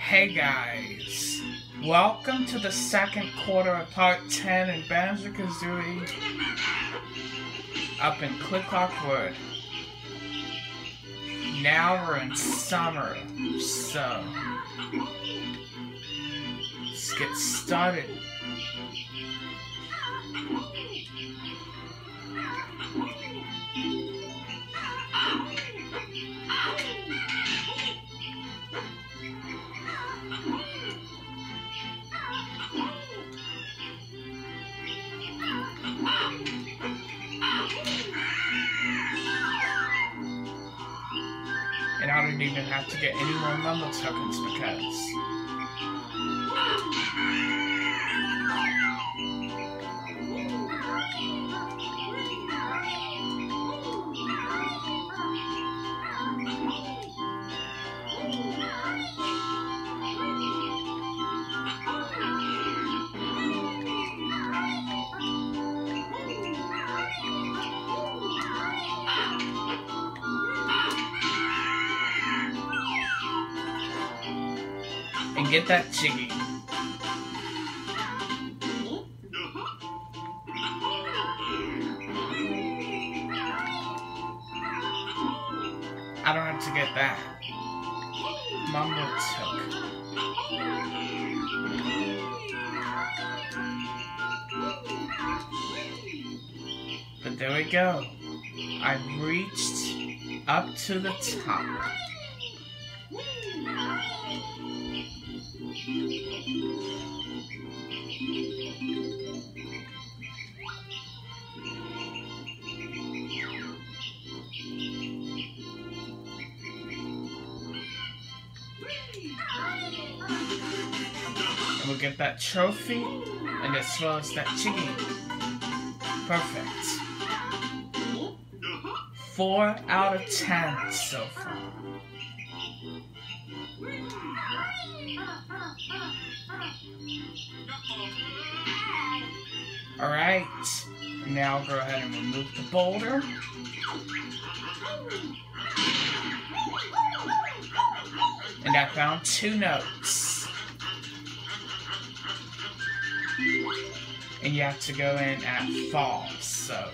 Hey guys, welcome to the second quarter of part 10 in Banjo-Kazooie up in Click-Clock Wood. Now we're in summer, so let's get started. And I don't even have to get any more Mumbo tokens because and get that Jiggy. I don't have to get that Mumbo token. But there we go. I've reached up to the top. And we'll get that trophy, and as well as that Jiggy. Perfect. 4 out of 10 so far. Alright, now I'll go ahead and remove the boulder. And I found 2 notes. And you have to go in at fall, so.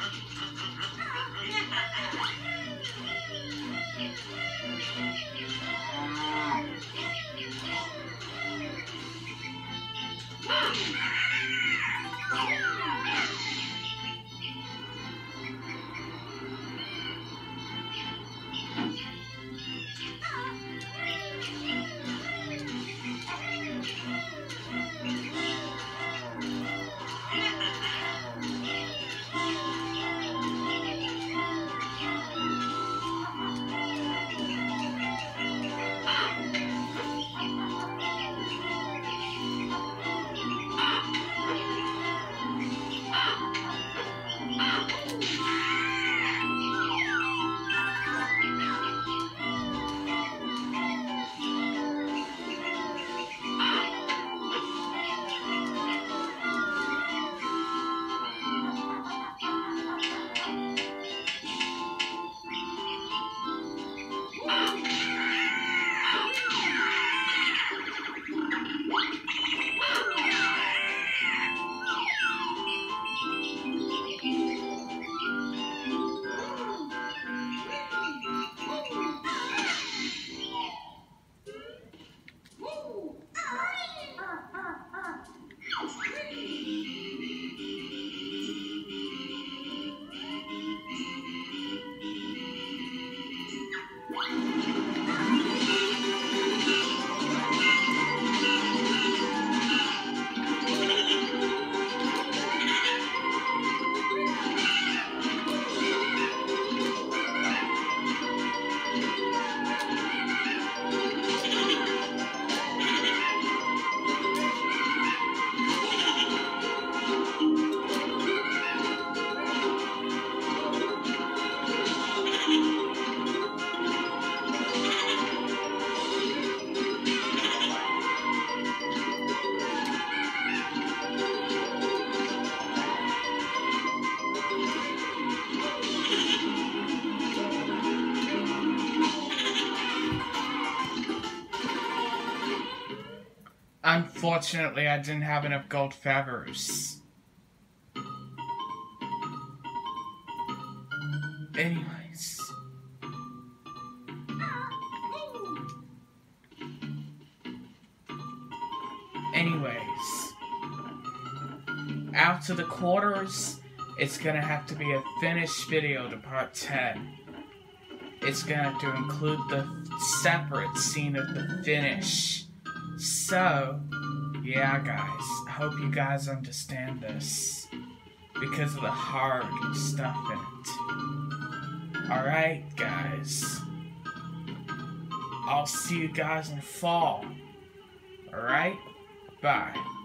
Unfortunately, I didn't have enough gold feathers. Anyways. Out to the quarters, it's gonna have to be a finished video to part 10. It's gonna have to include the separate scene of the finish. So, yeah guys, I hope you guys understand this, because of the hard stuff in it. Alright guys, I'll see you guys in fall. Alright, bye.